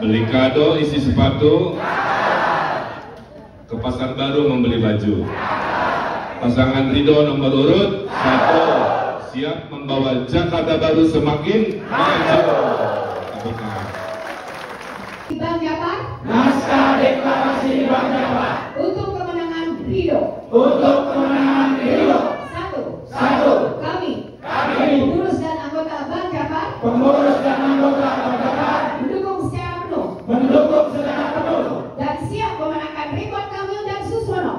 Beli kado isi sepatu. Ke pasar baru membeli baju. Pasangan Ridho nomor urut 1 siap membawa Jakarta Baru semakin maju. Bang Jabar, naskah deklarasi Bang Jabar untuk kemenangan Ridho. untuk kemenangan Ridho. 1. Kami pengurus dan anggota Bang Jabar Pengurus dan anggota Bang Jabar mendukung secara penuh dan siap memenangkan Ridwan Kamil dan Suswono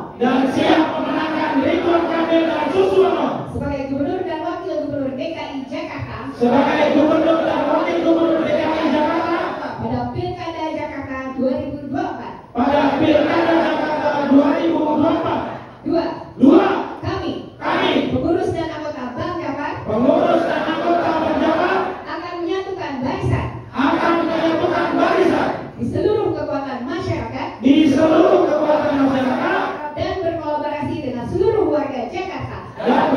sebagai Gubernur dan Wakil Gubernur DKI Jakarta sebagai Gubernur dan Wakil Gubernur DKI Jakarta pada Pilkada Jakarta 2024. pada Pilkada Jakarta 2024. 2. Kami Pengurus dan anggota Bang Jabar dan anggota Bang Jabar akan menyatukan barisan di seluruh kekuatan masyarakat dan dan berkolaborasi dengan seluruh warga Jakarta